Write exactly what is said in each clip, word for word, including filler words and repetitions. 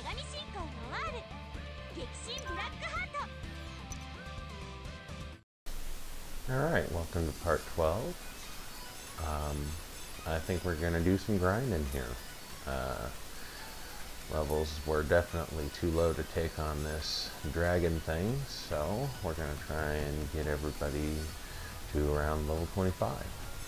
神信仰ノワール激震ブラックハート。 Alright, welcome to part twelve. Um, I think we're gonna do some grinding here. Uh, levels were definitely too low to take on this dragon thing, so we're gonna try and get everybody to around level twenty-five.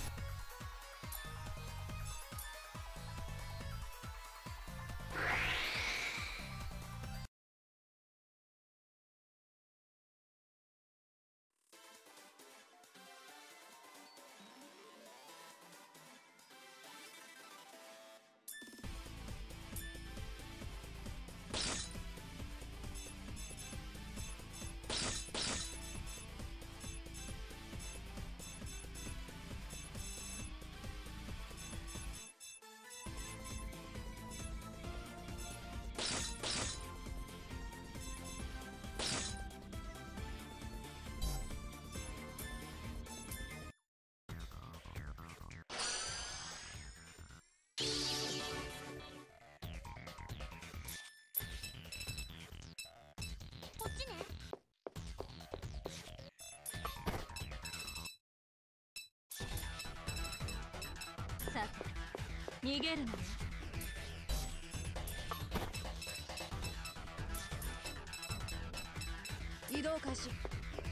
さて逃げるなよ。移動開始。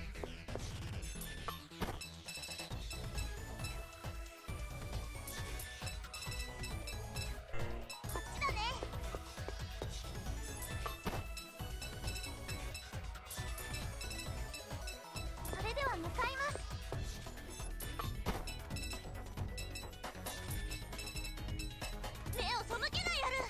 こっちだね。それでは向かいます。目を背けないやる。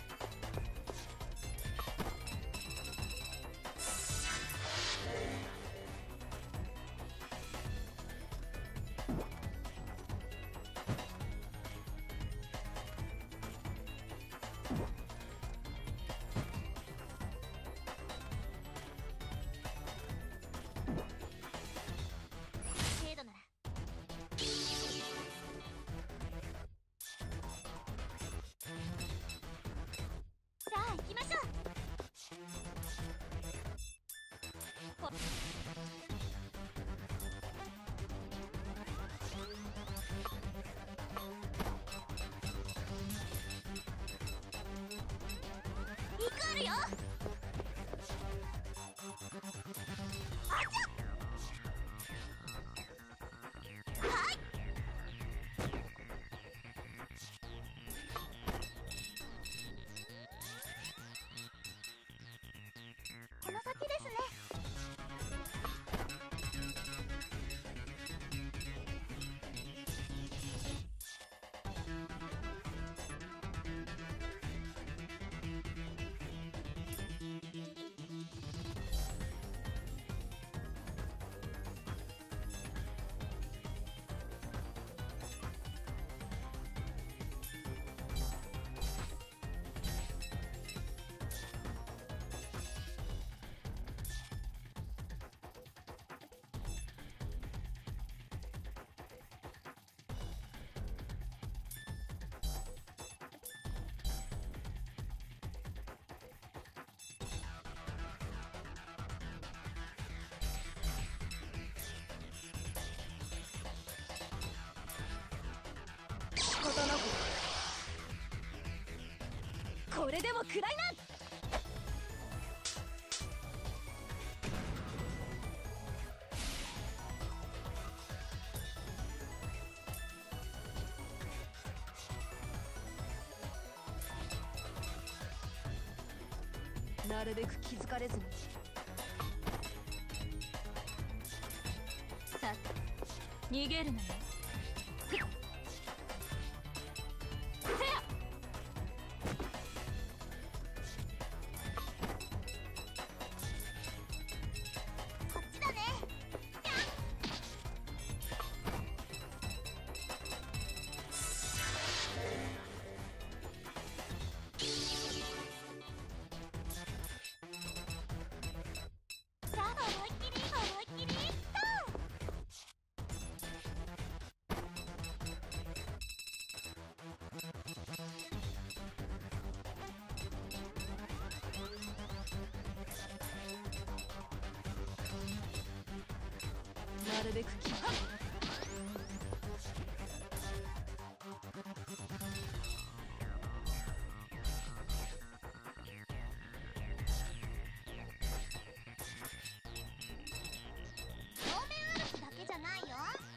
程度ならさあ行きましょう。こ行くるよ。あちゃはい。この先ですね。ことなくこれでも食らいな。なるべく気づかれずに。さて逃げるなよ。こっちだね。さあ思いっきり思いっきりと。 なるべく気は表面歩きだけじゃないよ。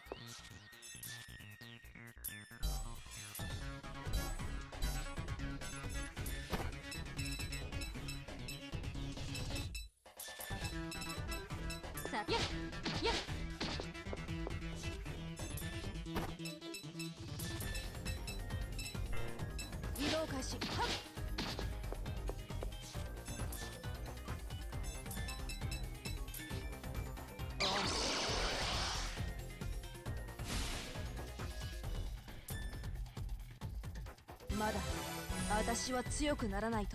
さあやっやっ移動開始はっまだ私は強くならないと。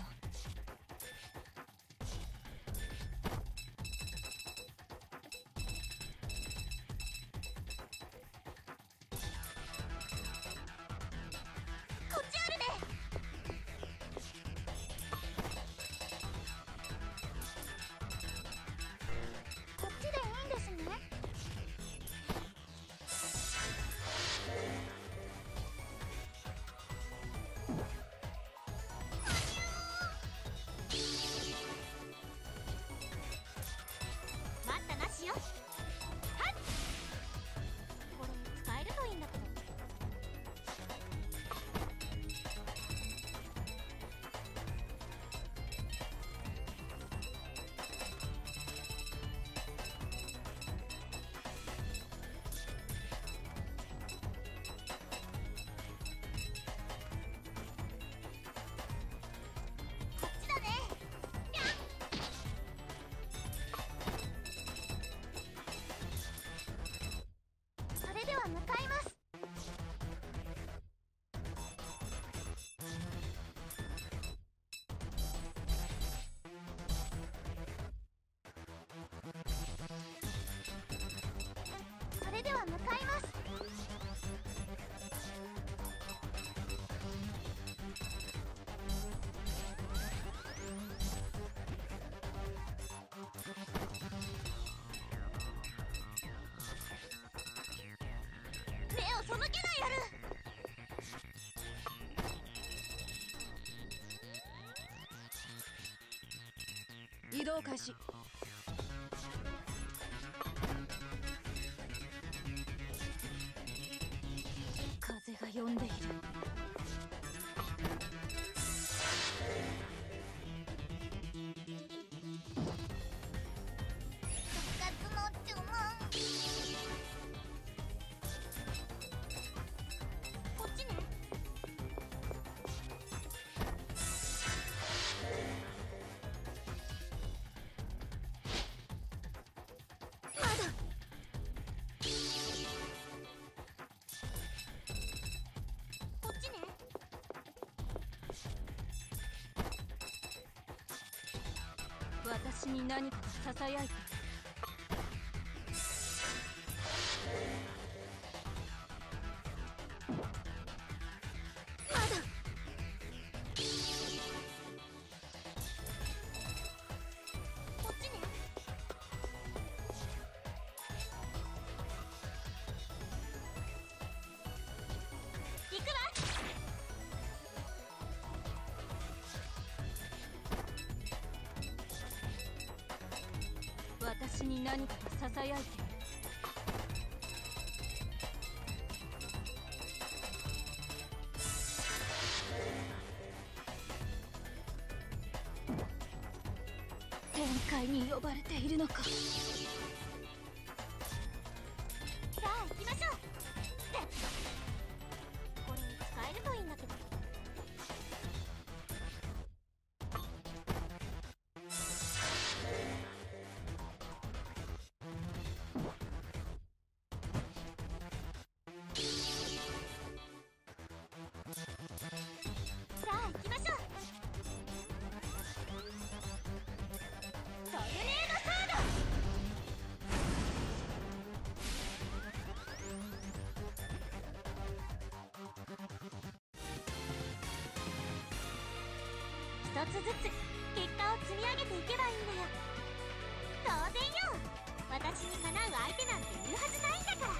こっちあるね。こっちでいいんですね。待ったなしよ。はっ、これ使えるといいんだけど。こっちだね。ぴゃん。それでは向かいます。それでは向かいます。目を背けないやる。 移動開始風が呼んでいる。 復活の注文。こっちね。まだ。こっちね。 私に何かがささやいている。 まだ。こっちね。行くわ。 私に何かがささやいている。天界に呼ばれているのか。 さあ行きましょう。これ使えるといいんだけど。さあ行きましょう。トルネードサード。一つずつ結果を積み上げていけばいいんだよ。当然よ。 私にかなう相手なんているはずないんだから。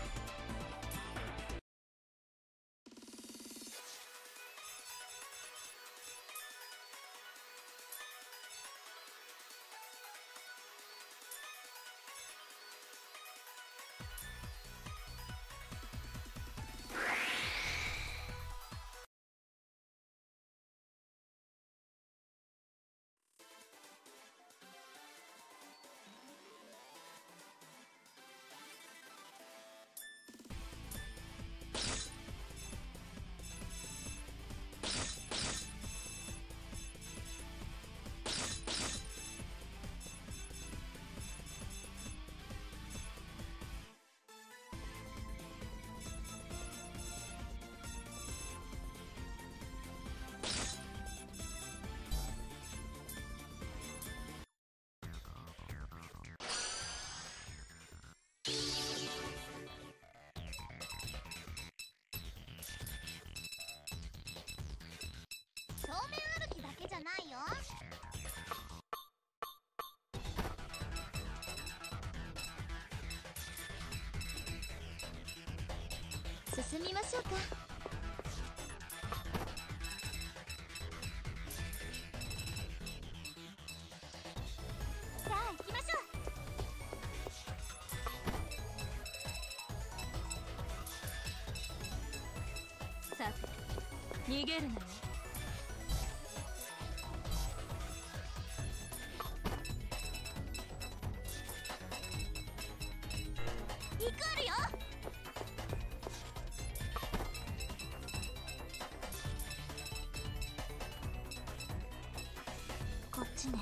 正面歩きだけじゃないよ。進みましょうか。 さあ行きましょう。さて逃げるなよ。 行くるよ。 こっちね。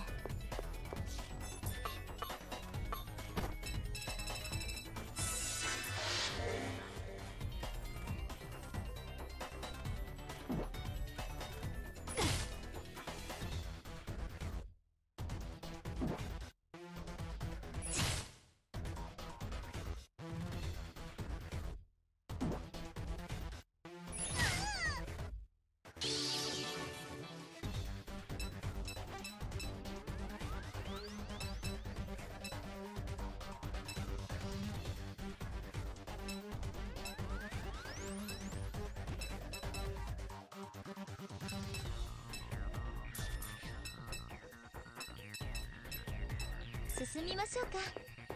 進みましょうか。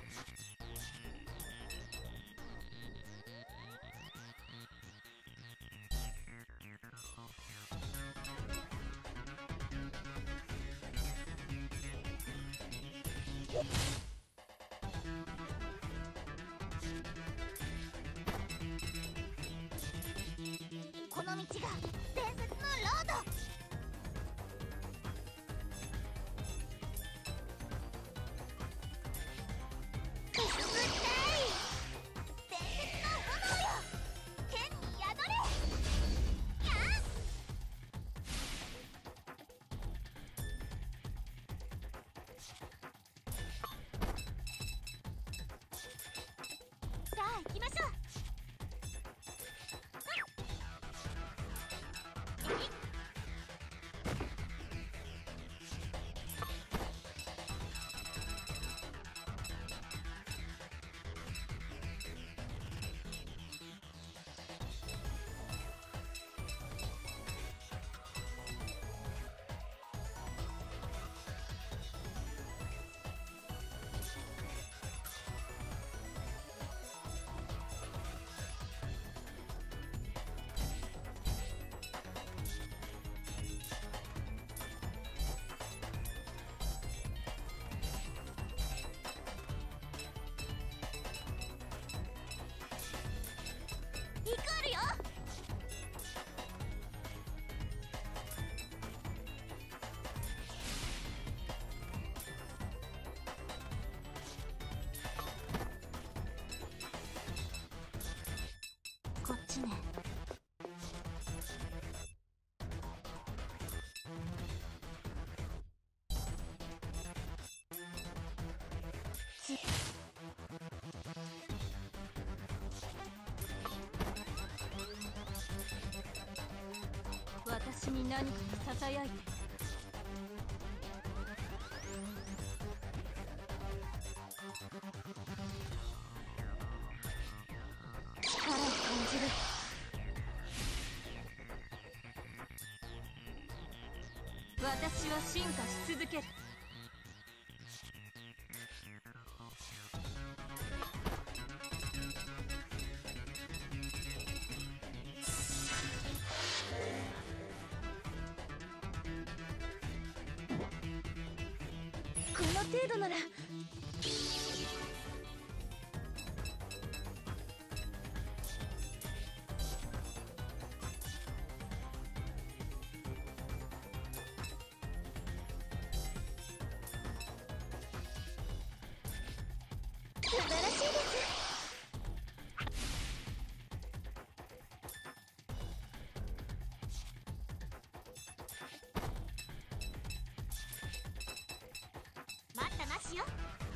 この道が伝説のロード。 さあ行きましょう。 行くるよ。 こっちね。私に何かがささやいてる。 じる。私は進化し続ける。この程度なら。素晴らしいです。 待ったなしよ。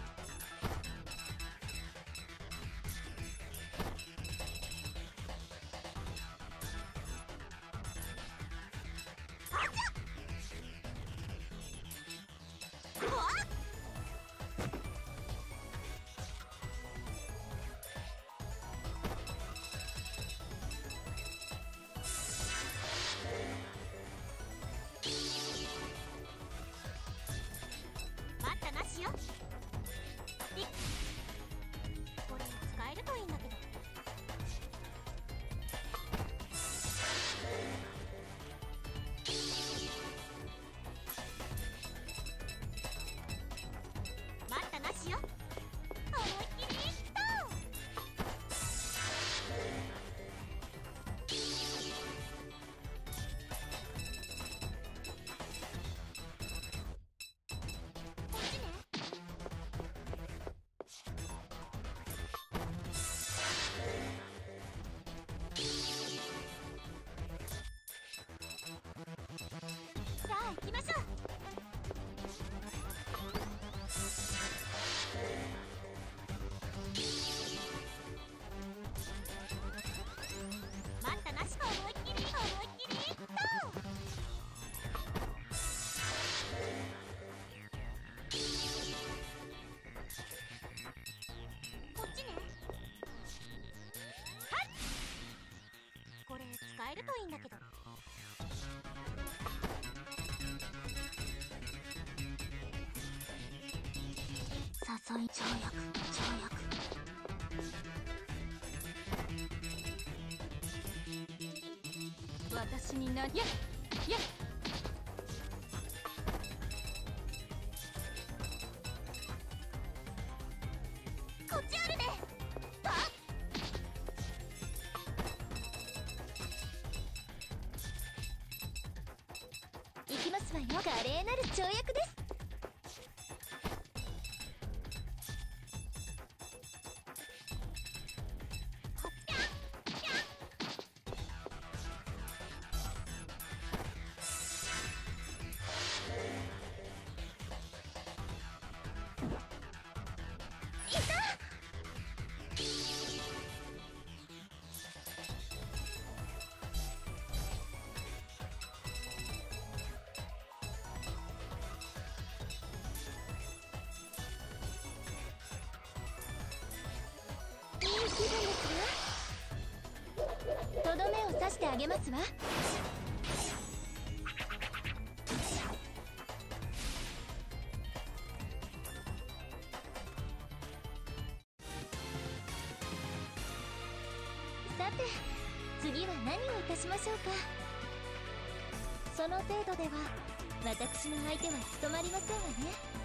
待ったなしよ。でこれ使えるといいんだけど。待ったなしよ。思いっきりドこっちね。さあ行きましょう。待ったなしと思いっきり思いっきりドこっちね。はいこれ使えるといいんだけど。誘い跳躍跳躍。 私にな、いやいや。 こっちあるね。あ行きますわよ。華麗なる跳躍です。 こっちキャンキャン。いた。 いい気分ですわ。とどめを刺してあげますわ。さて次は何をいたしましょうか。その程度では私の相手は務まりませんわね。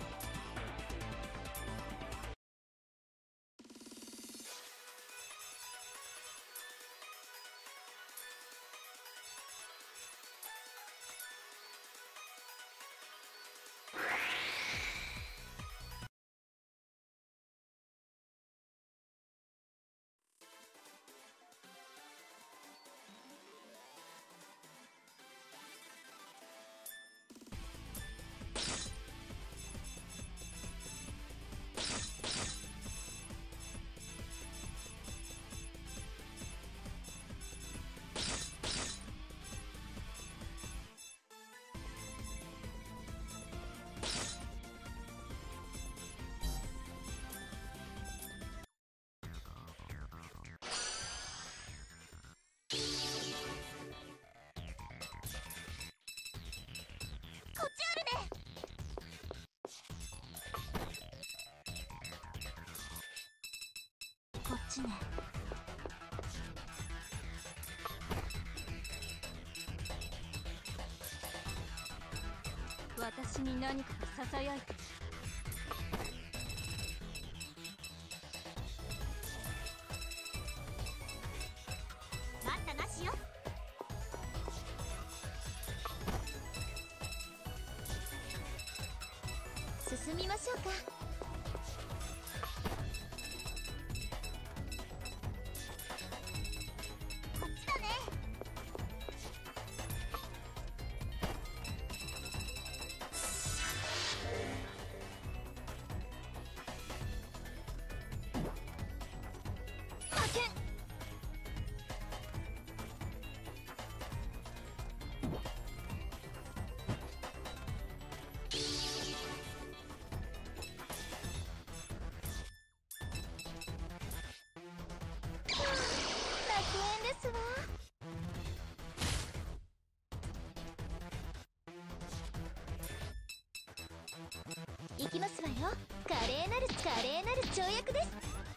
しね。私に何かがささやいて。 待ったなしよ。 進みましょうか。 こっちだね。 負けん。 楽園ですわ。行きますわよ。華麗なる華麗なる跳躍です。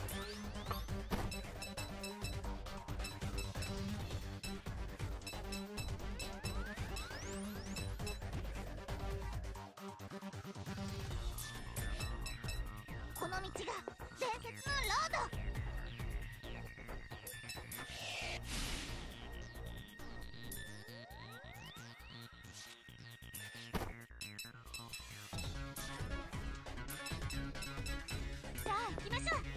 この道が伝説のロード。さあ行きましょう。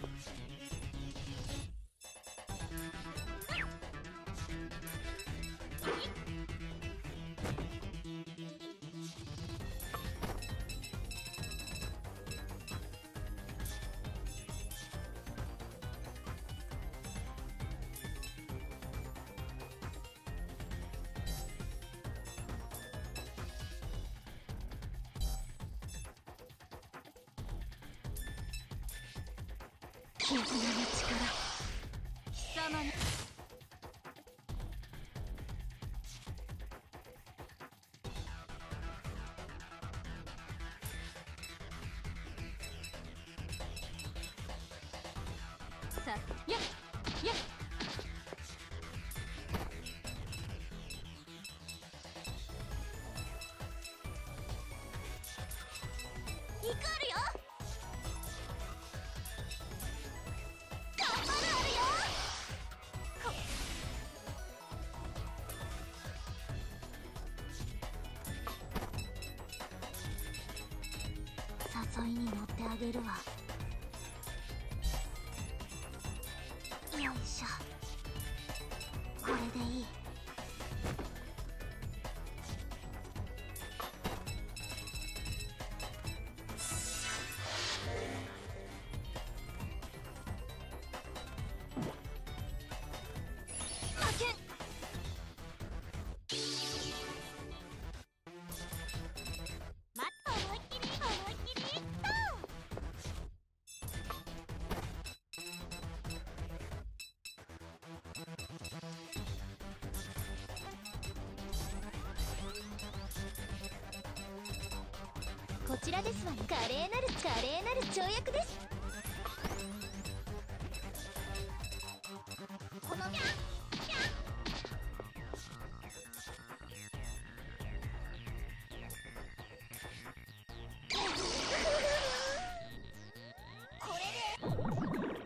絆の力、貴様の。さあ、やっやっ。 行くあるよ。頑張るあるよ。こ誘いに乗ってあげるわ。よいしょ。これでいい。負けん。 待った思いっきり思いっきりと。 こちらですわ。華麗なる華麗なる跳躍です。 このみゃこれで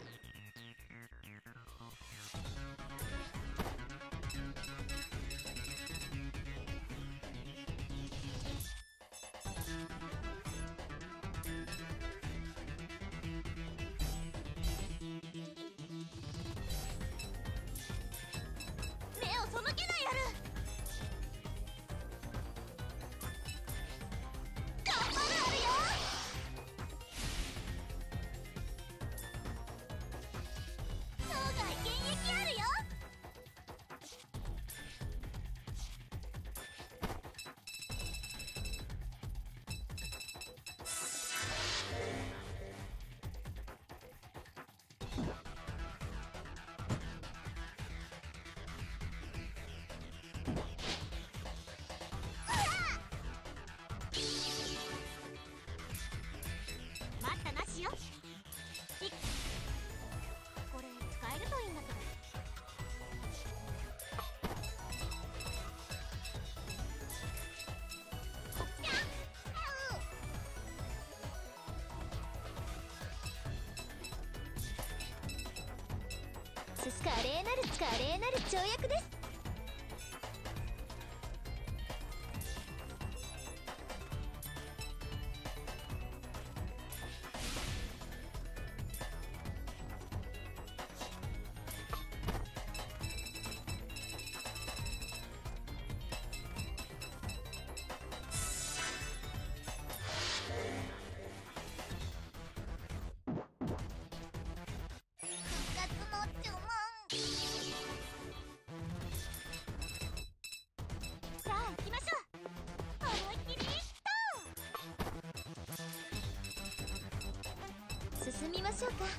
す華麗なる華麗なる跳躍です。進みましょうか。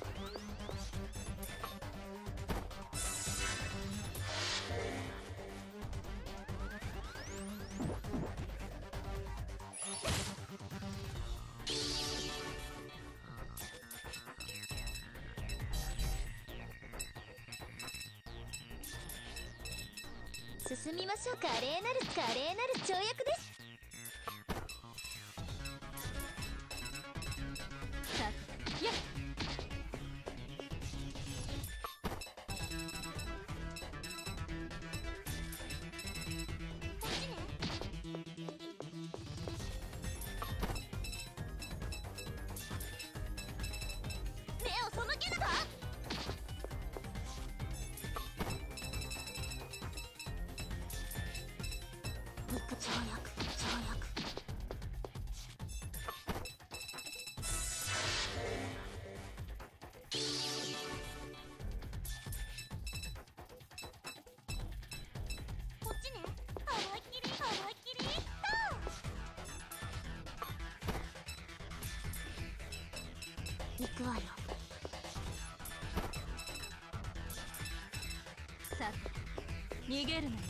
進みましょう。華麗なる華麗なる跳躍です。さっやっ跳躍跳躍。こっちね。思いっきり思いっきり行くわよ。さて逃げるなよ。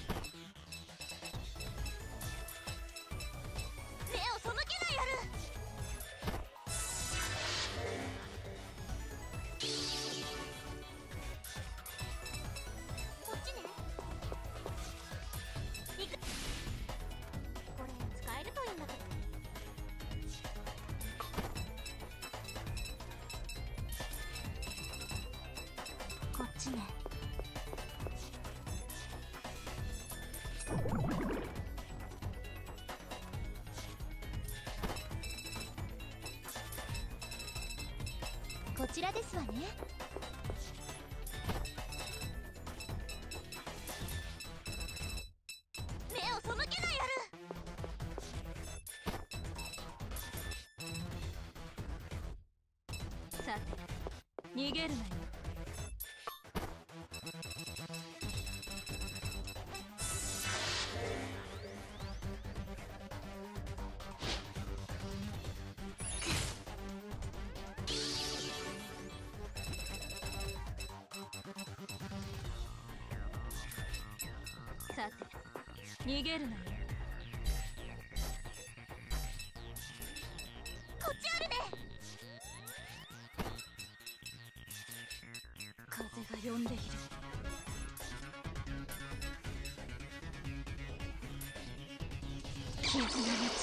こっちね。こちらですわね。目を背けないやる。さて逃げるなよ。さて逃げるなよ。こっちあるね。風が呼んでいる。絆の力、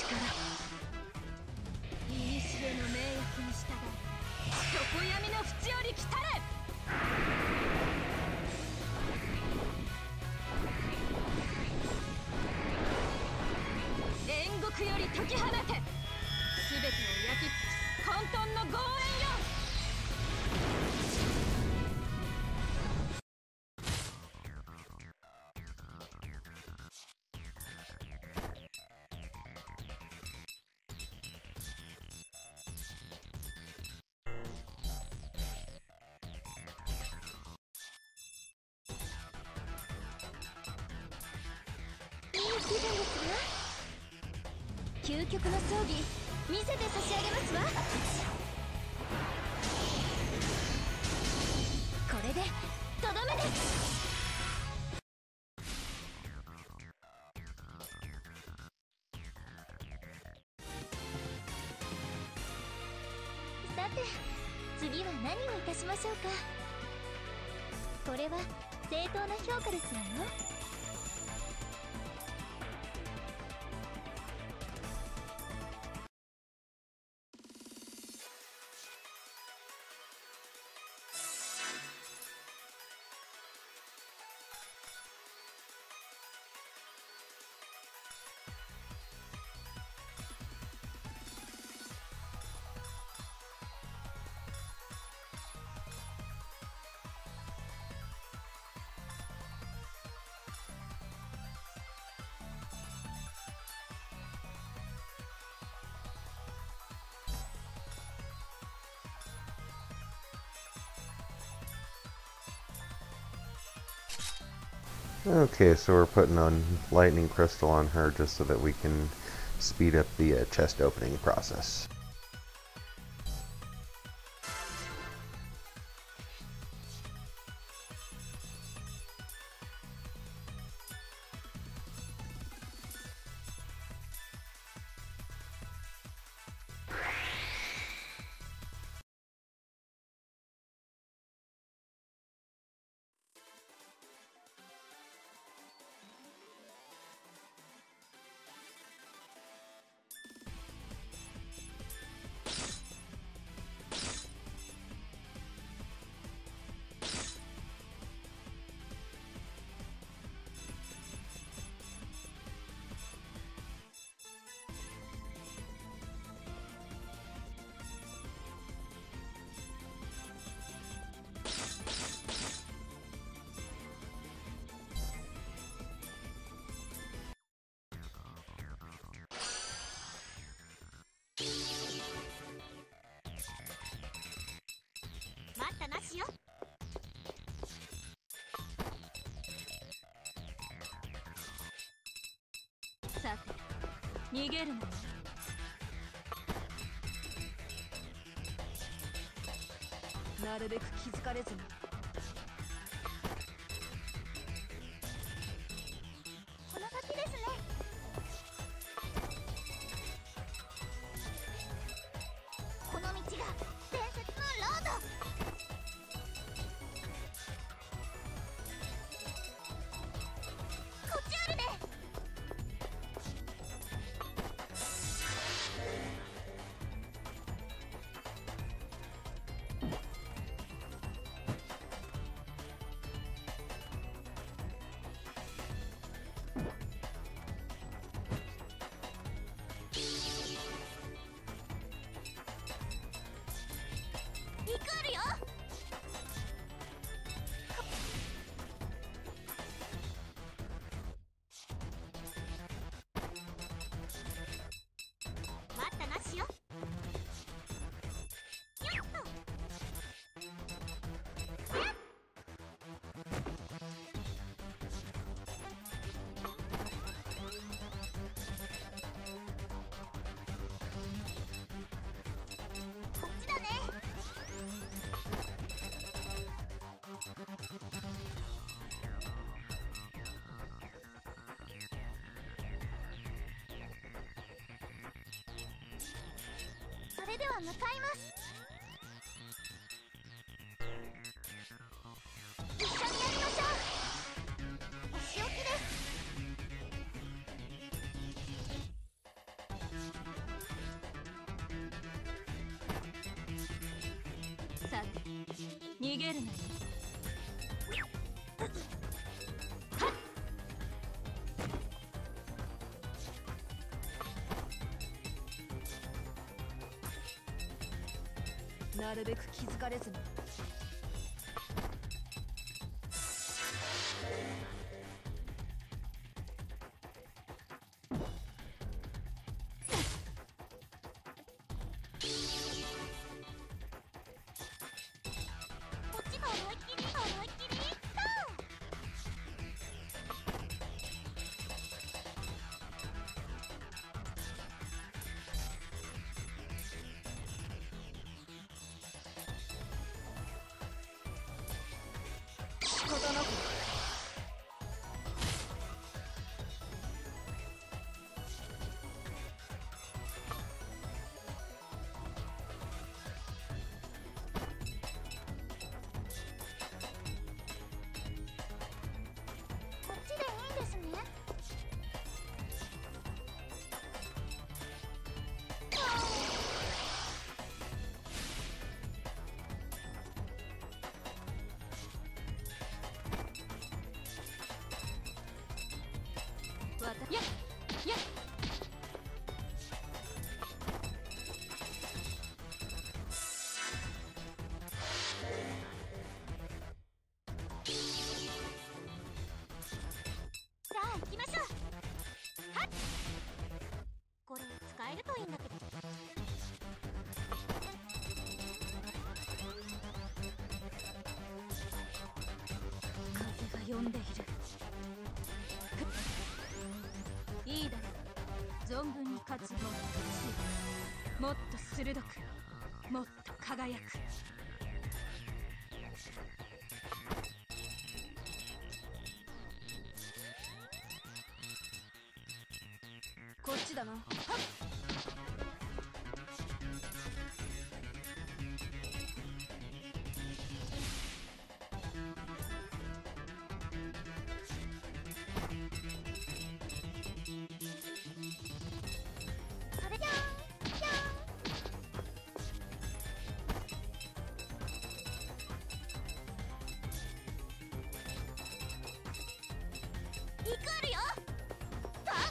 古の名役に従い常闇の淵より来たれ。煉獄より解き放て。全てを焼き尽くす混沌の豪炎よ。いい気分ですわ。究極の装備見せて差し上げますわ。これでとどめです。さて次は何をいたしましょうか。これは正当な評価ですわよ。 Okay, so we're putting on lightning crystal on her just so that we can speed up the uh, chest opening process. さて逃げるなよ。なるべく気づかれずに。 この先ですね。この道が伝説のロード。こっちあるね。行くあるよ。待ったなしよ。よっと。こっちだね。それでは向かいます。一緒にやりましょう。お仕置きです。 さて逃げるなよ。なるべく気づかれずに。 こっちが思いっきり思いっきりいった。 仕方なく。 こっちでいいんですね。 わたやっやっ。 さあ行きましょう。はっ。これ使えるといいんだけど。 風が読んでいる。 価値もっと強い、もっと鋭く、もっと輝く。こっちだな。はっ。 それじゃーんじゃーん。リクールよ。はっ。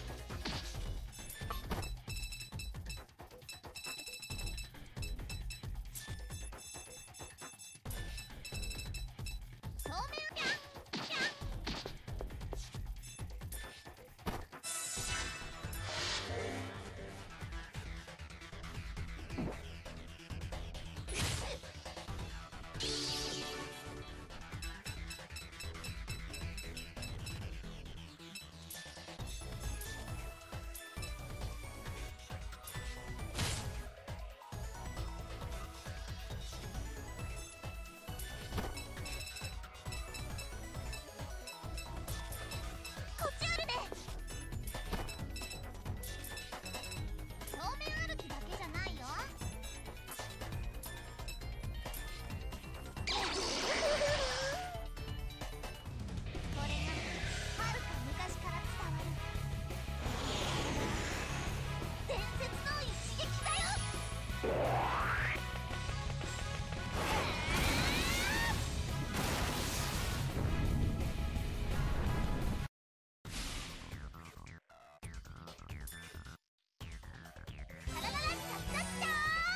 正面キャンキャン。こっちあるね。正面歩きだけじゃないよ。これがはるか昔から伝わる伝説の一撃だよ。タラララッチャッチャッチャ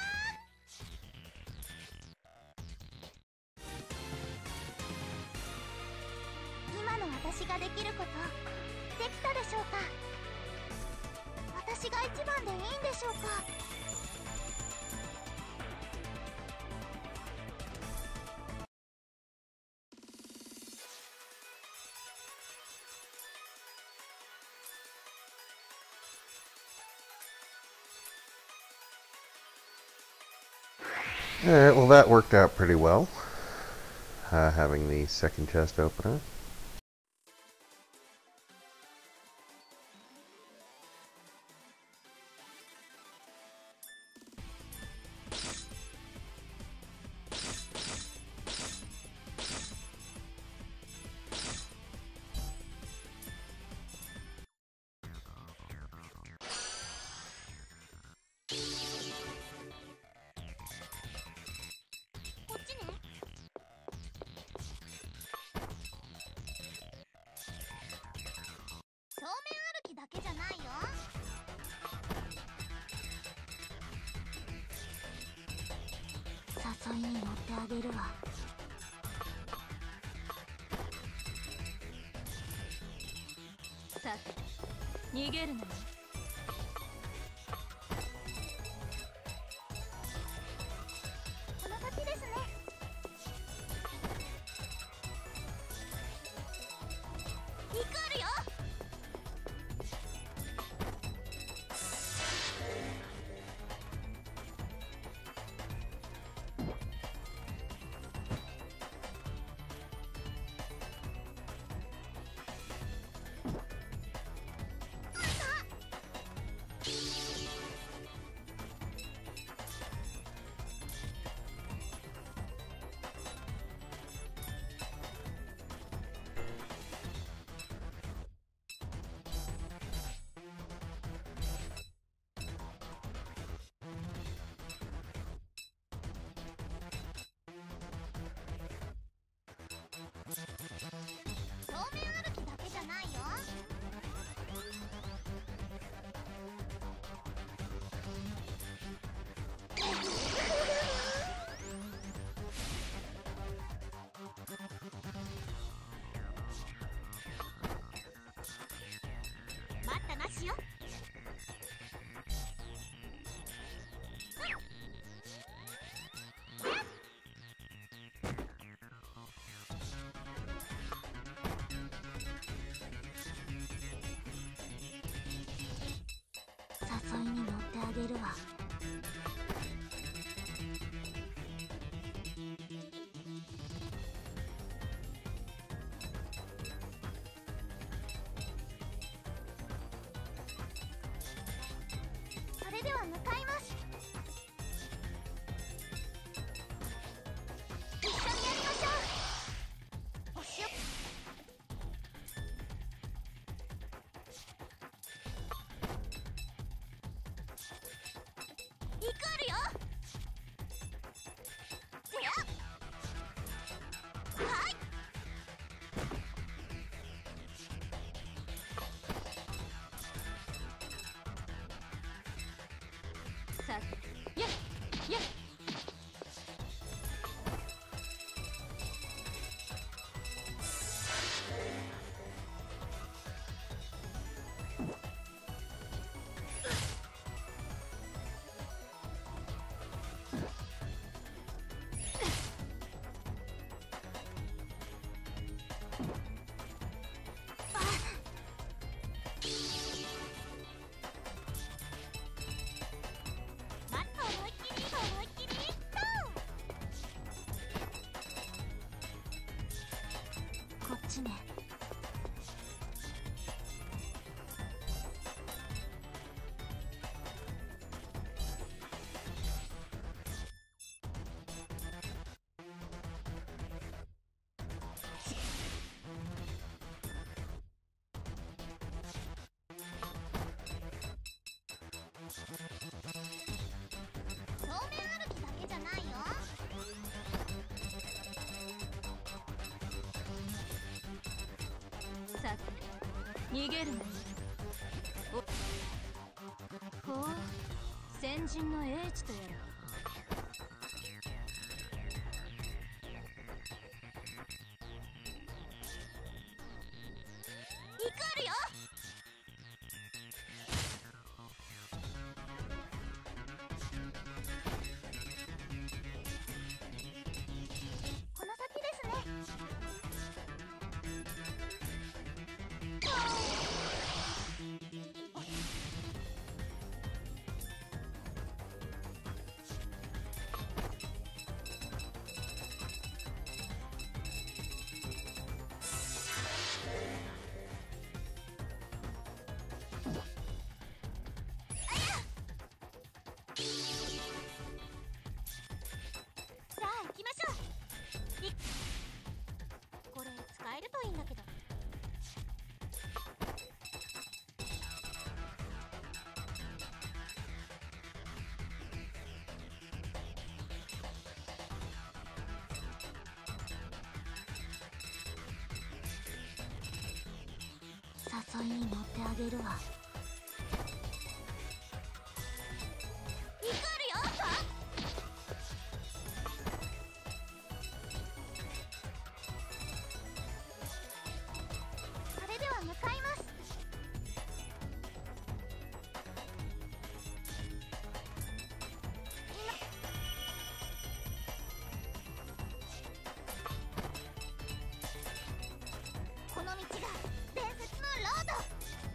ー。今の私ができることできたでしょうか。私が一番でいいんでしょうか。 Alright, well that worked out pretty well, uh, having the second chest opener.だけじゃないよ。誘いに乗ってあげるわ。 さて逃げるなよ。 この先ですね。リクールよ。 ってあげるわ。それでは向かいます。一緒にやりましょう。星を行くあるよ。せやはい。 さやっやっま思いっきり思いっきりとこっちね。正面歩きだけじゃないよ。 さ逃げるのおほう先人の英知とやら。 行くあるよ。この先ですね。さあ行きましょう。いこれ使えるといいんだけど。誘いに乗ってあげるわ。行くあるよ。はそれでは向かいます。この道が伝説のロード。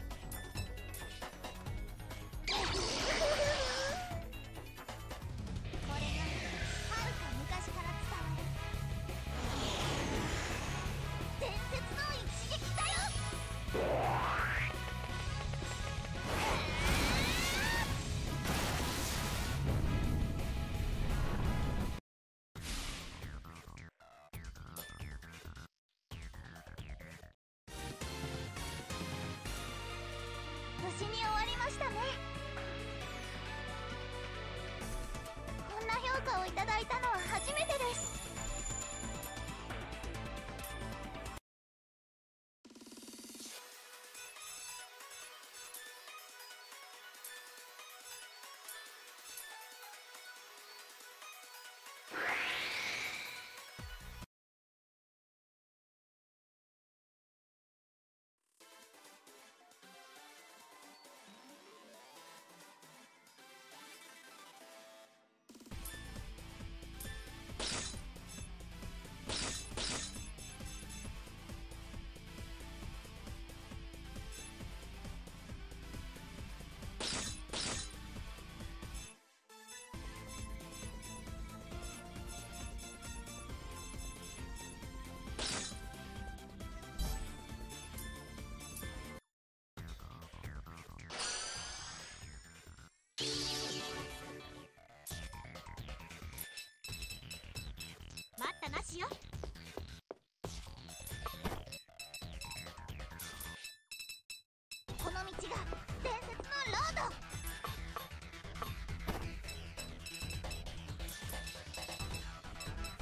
これがはるか昔から伝わる伝説の一撃だよ。無事に終わりましたね。こんな評価をいただいたのは初めてです。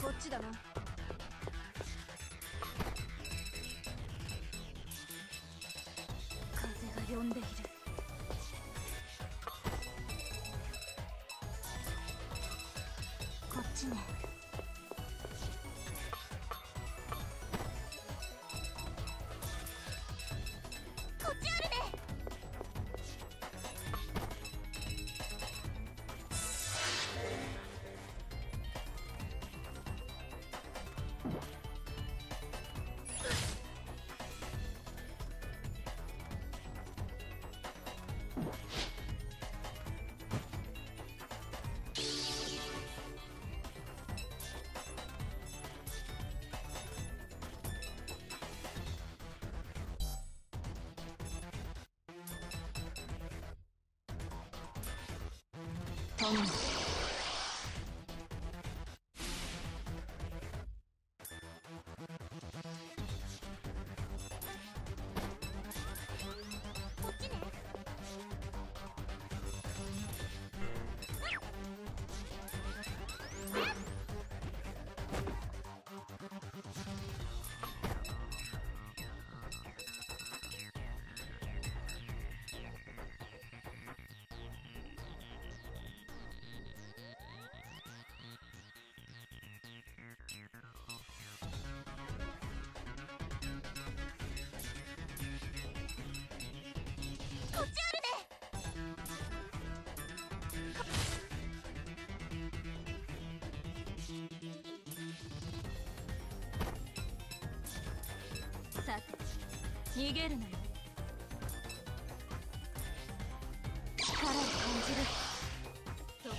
こっちだな。風が呼んでいる。 こっちね。こっちあるね。 頼む。 こっちね。こっちあるね。 さて逃げるなよ。力を感じる。と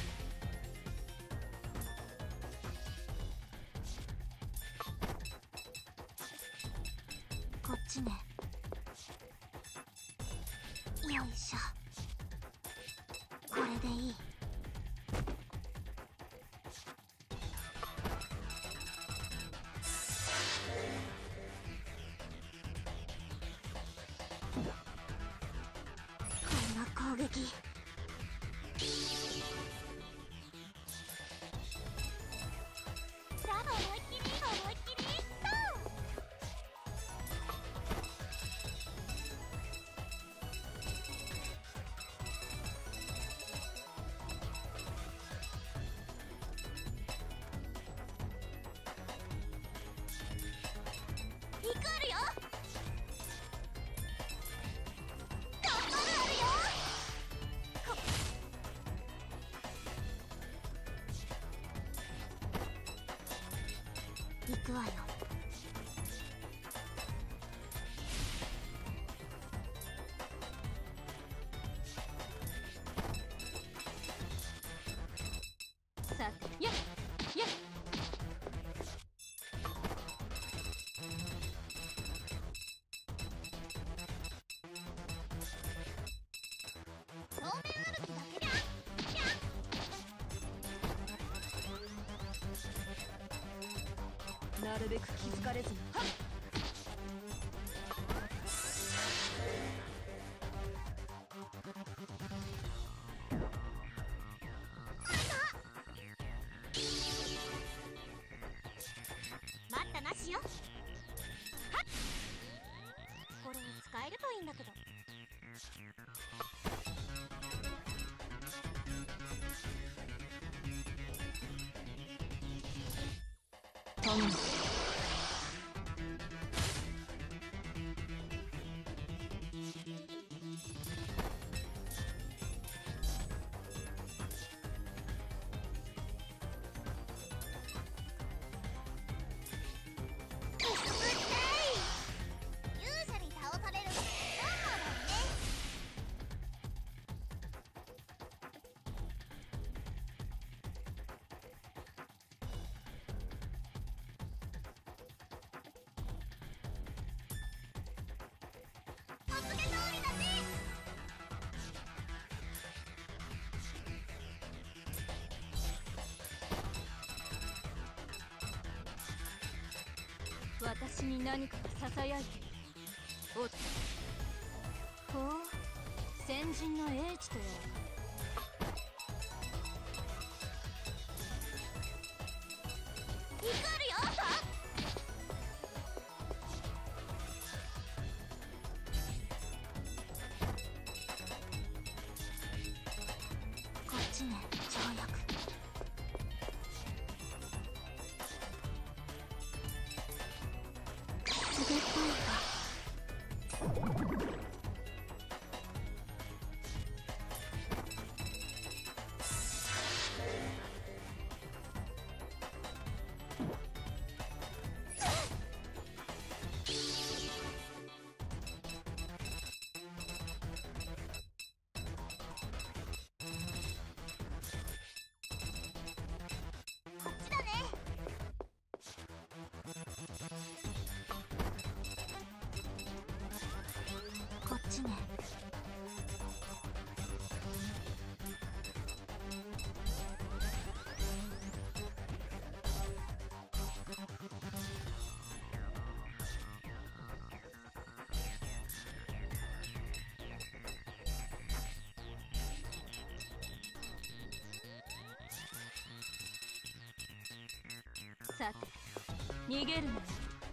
こっちね。よいしょ。これでいい。こんな攻撃。ラブ思いっきり思いっきりドン。行くあるよ。頑張るあるよ。こ行くわよ。 さてやっやっ。 正面歩きだけで。 なるべく気づかれずに。はっ。 待ったなしよ。はっ。これ使えるといいんだけど。 頼む。 くすぐってい。勇者に倒される。どんなだよね。お告げ通りだね。 私に何かがささやいている。おっと。ほう、先人の英知とやらか。 ちね。 さて逃げるのよ。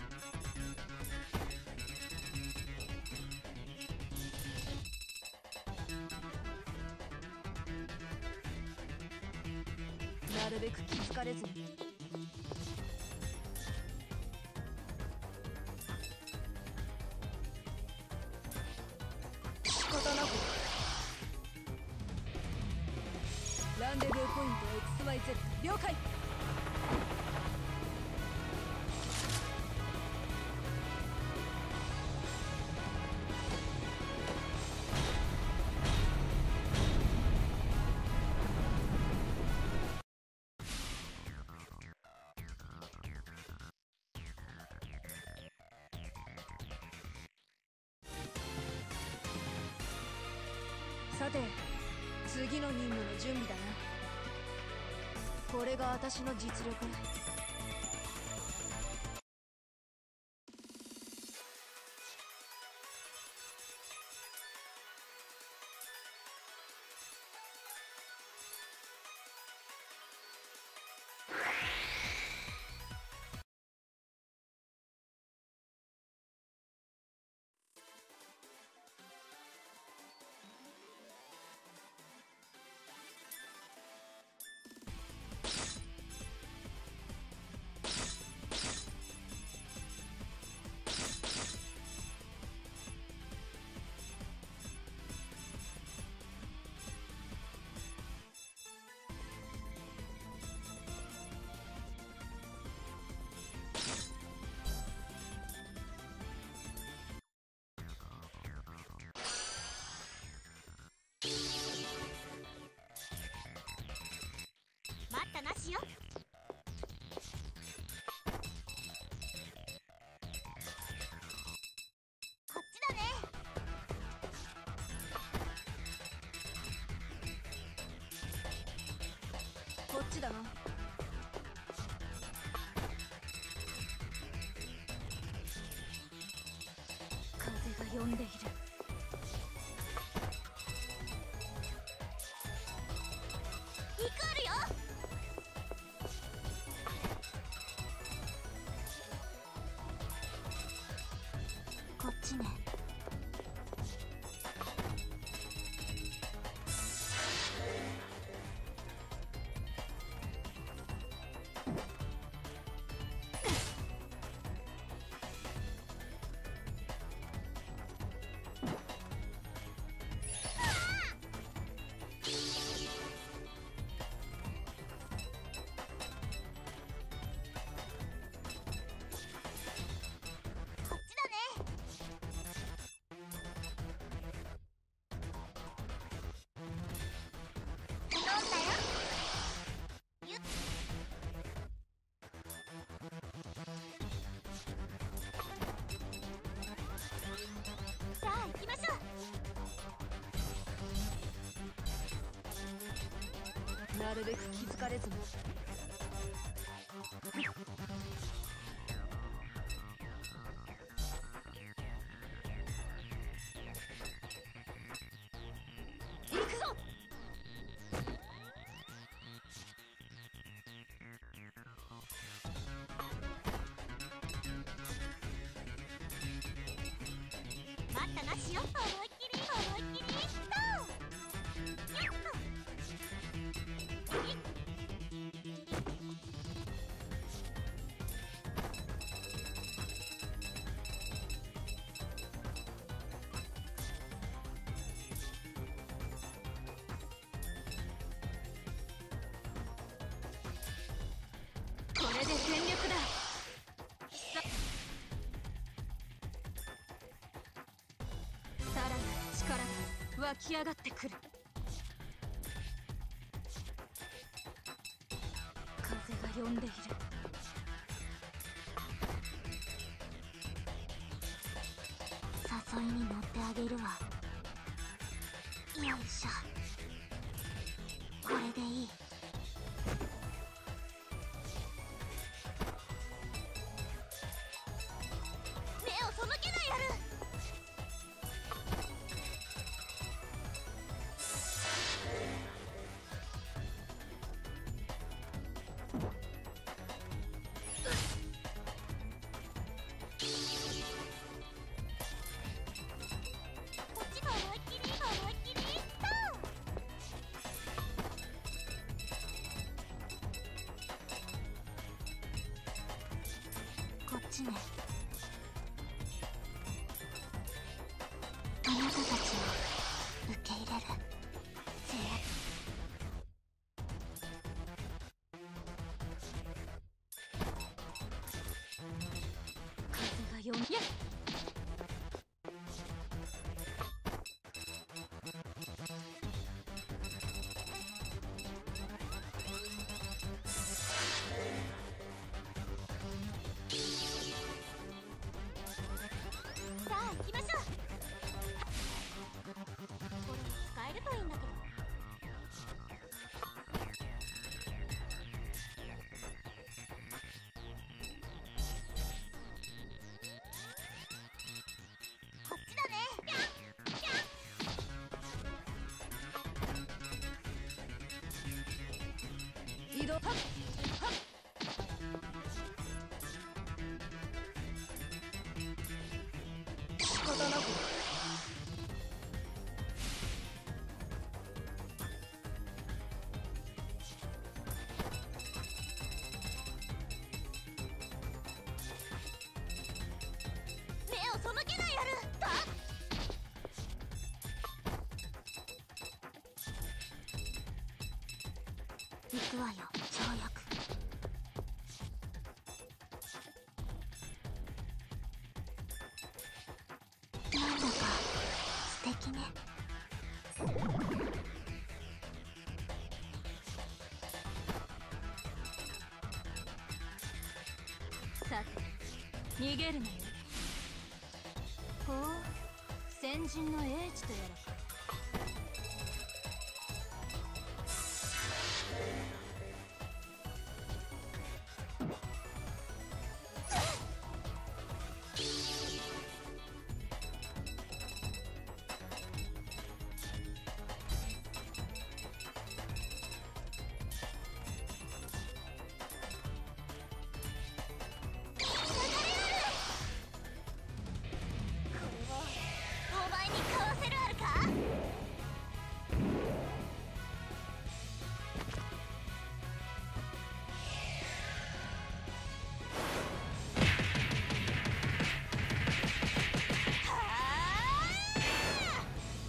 なるべく気づかれずに。仕方なく。ランデブーポイント エックスワイゼット 了解。さて次の任務の準備だな。これが私の実力。 待ったなしよ。こっちだね。 こっちだな。風が読んでいる。 行くるよ。こっちね。さあ行きましょう。なるべく気づかれずに。行くぞ。 待ったなしよ。思いっきり思いっきりゴー。やっと。 これで全力だ。さらなる力が湧き上がってくる。風が読んでいる。 誘いに乗ってあげるわ。 よいしょ。これでいい。目を背けないやる。こっちも思いっきり思いっきりドン。こっちね。あなたたちを受け入れる。制圧。風が読みやっ。さあ行きましょう。これ使えるといいんだけど。こっちだね。ぴゃんぴゃん。移動はっはっ。仕方なく。目を背けないやる。だ。行くわよ、跳躍。なんだか素敵ね。 さて逃げるなよ。ほう、先人の英知とやらか。 お前にかわせるあるか。はあ。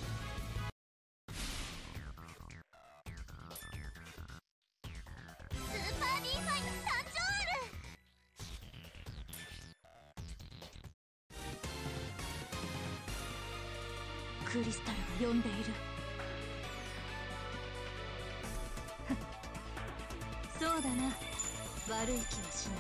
スーパー D ファイの誕生ある。 クリスタルが呼んでいる。そうだな、悪い気はしない。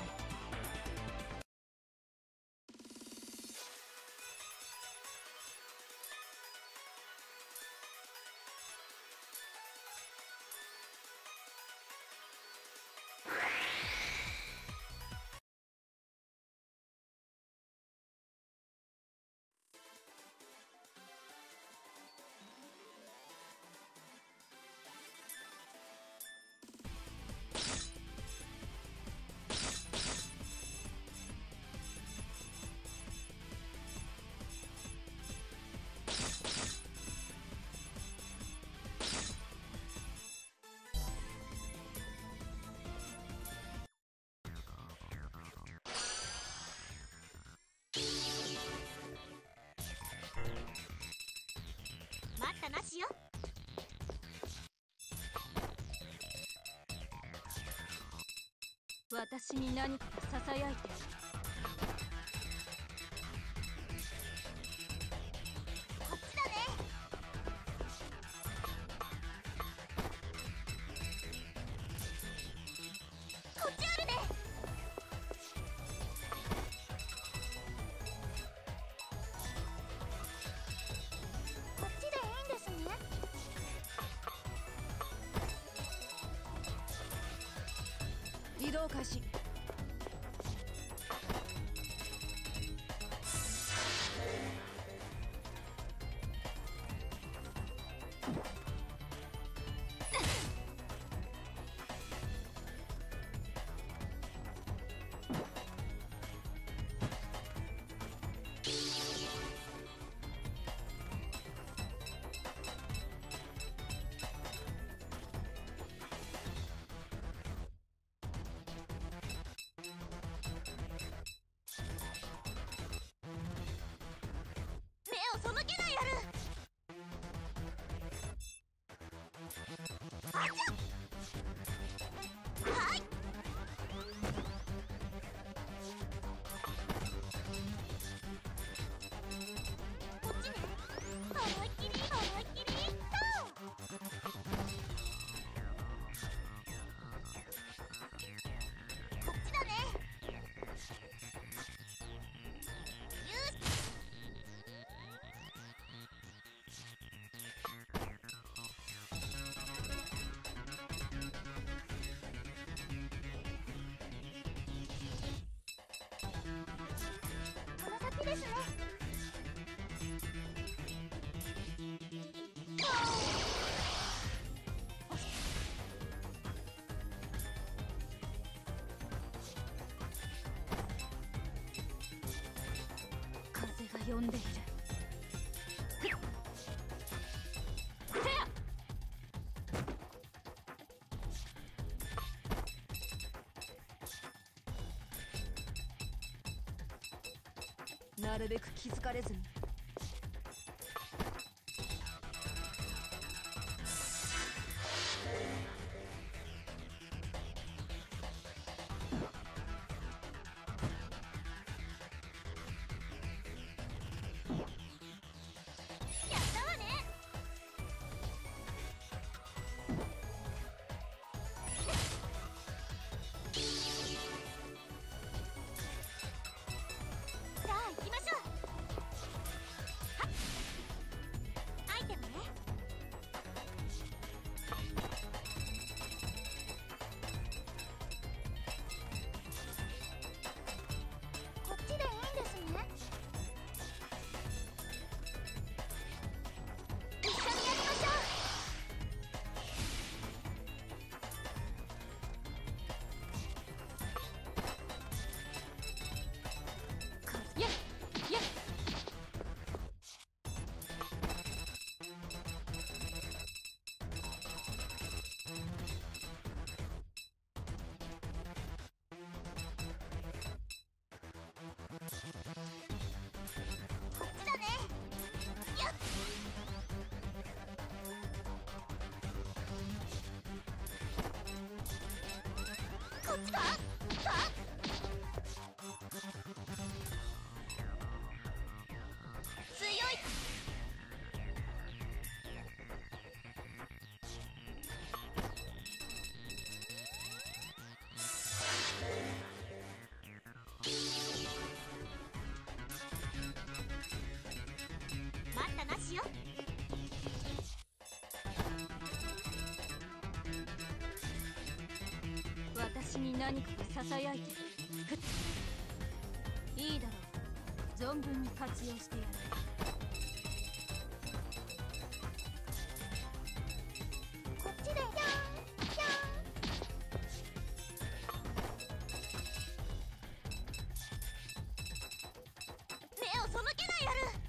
待ったなしよ。 私に何かがささやいている。 こっちだね。こっちあるね。こっちでいいんですね。 移動開始。 目を背けないやる。あちゃはい。こっちね。思いっきり思いっきりそうこっちだね。この先ですね。 風が呼んでいる。なるべく気づかれずに。 やったわね。さあ行きましょう。はっアイテムね。こっちでいいんですね。一緒にやりましょう。 やっやっ。 こっちだね。やっこっちか。さあ強い。待ったなしよ。 私に何かがささやいてる。ふっいいだろう。存分に活用してやる。 こっちでやんやん。目を背けないやる。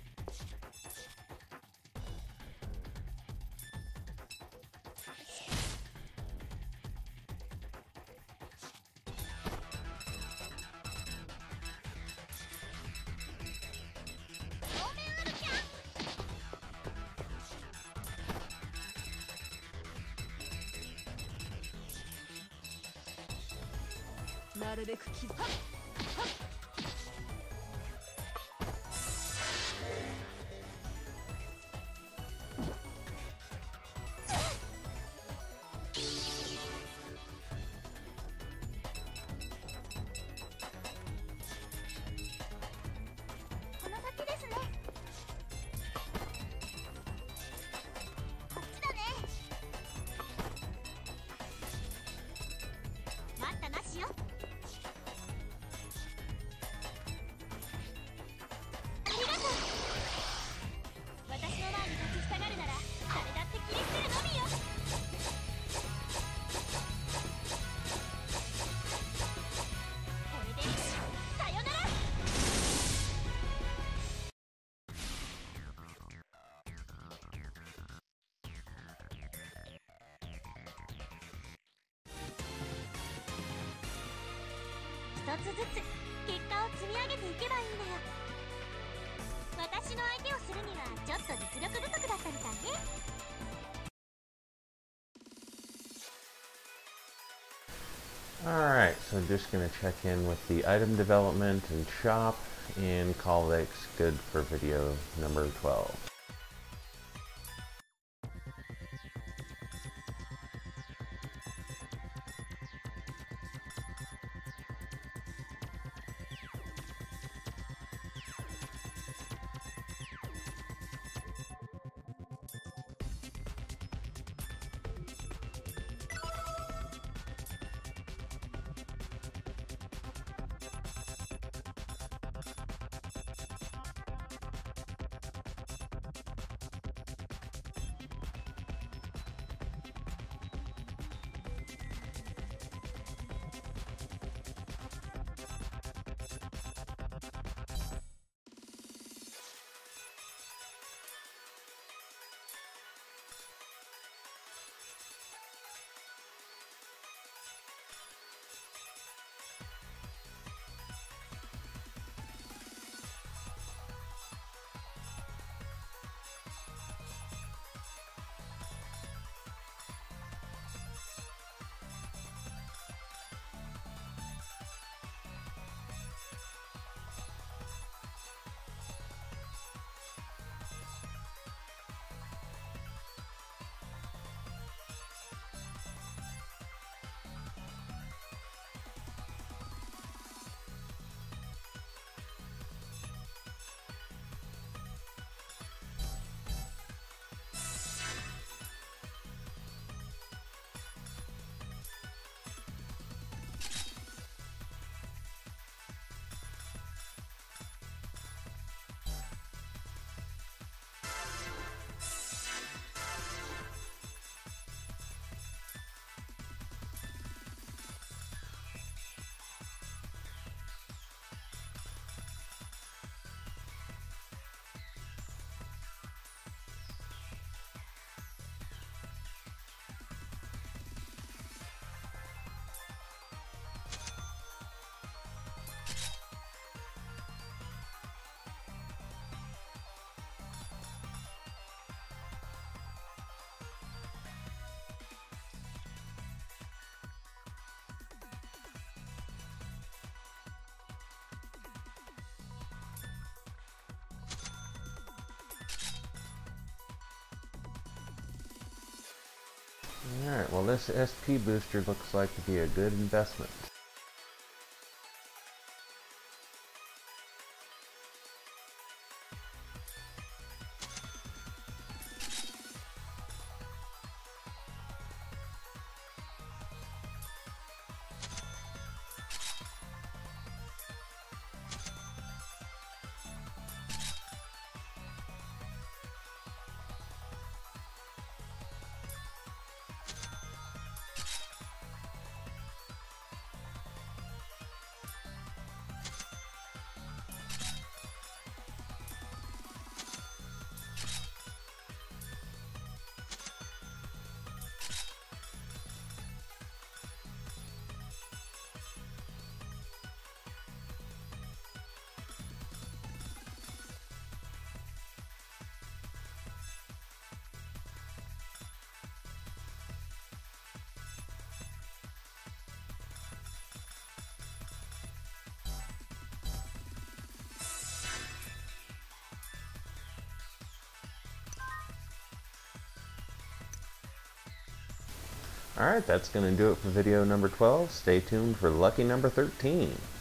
正面あるキャン。 なるべく気づかこの先ですね。こっちだね。待ったなつずつ結果を積み上げていけばいいんだよ。私の相手をするにはちょっと実力不足だったみたいね。 Alright, so just going to check in with the item development and shop and call this good for video number twelve. Alright, well this S P booster looks like to be a good investment. Alright, that's going to do it for video number twelve. Stay tuned for lucky number thirteen.